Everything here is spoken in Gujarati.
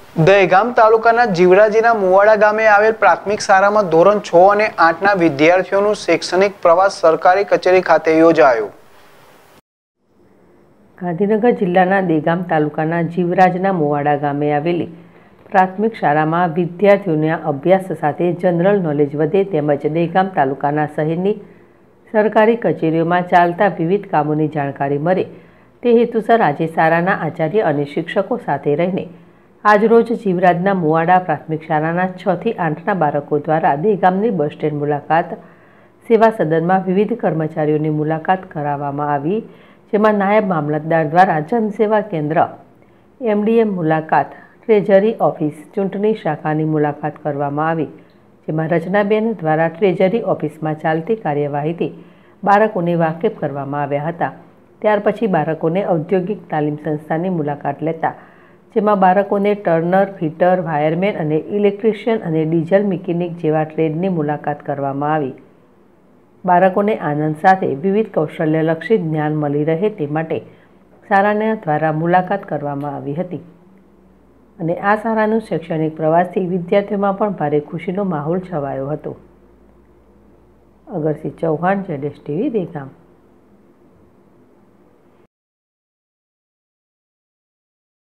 દહેગામ તાલુકાના જીવરાજીના મુવાડા ગામે આવેલ પ્રાથમિક શાળામાં ધોરણ 6 અને 8ના વિદ્યાર્થીઓનું શૈક્ષણિક પ્રવાસ સરકારી કચેરી ખાતે યોજાયો। ગાંધીનગર જિલ્લાના દહેગામ તાલુકાના જીવરાજના મુવાડા ગામે આવેલી પ્રાથમિક શાળામાં વિદ્યાર્થીઓના અભ્યાસ સાથે જનરલ નોલેજ વધે તેમજ દહેગામ તાલુકાના શહેરની સરકારી કચેરીઓમાં ચાલતા વિવિધ કામોની જાણકારી મળે તે હેતુસર આજે શાળાના આચાર્ય અને શિક્ષકો સાથે રહીને આજરોજ જીવરાજના મુવાડા પ્રાથમિક શાળાના 6 થી 8ના બાળકો દ્વારા દહેગામની બસ સ્ટેન્ડ મુલાકાત, સેવા સદનમાં વિવિધ કર્મચારીઓની મુલાકાત કરાવવામાં આવી, જેમાં નાયબ મામલતદાર દ્વારા જનસેવા કેન્દ્ર, એમડીએમ મુલાકાત, ટ્રેઝરી ઓફિસ, ચૂંટણી શાખાની મુલાકાત કરવામાં આવી, જેમાં રચનાબેન દ્વારા ટ્રેઝરી ઓફિસમાં ચાલતી કાર્યવાહીથી બાળકોને વાકેફ કરવામાં આવ્યા હતા। ત્યાર પછી બાળકોને ઔદ્યોગિક તાલીમ સંસ્થાની મુલાકાત લેતા જેમાં બાળકોને ટર્નર, ફિટર, વાયરમેન અને ઇલેક્ટ્રિશિયન અને ડીઝલ મિકેનિક જેવા ટ્રેડની મુલાકાત કરવામાં આવી। બાળકોને આનંદ સાથે વિવિધ કૌશલ્યલક્ષી જ્ઞાન મળી રહે તે માટે શાળાના દ્વારા મુલાકાત કરવામાં આવી હતી અને આ શાળાનું શૈક્ષણિક પ્રવાસથી વિદ્યાર્થીઓમાં પણ ભારે ખુશીનો માહોલ છવાયો હતો। અગરસિંહ ચૌહાણ, ZSTV, દહેગામ।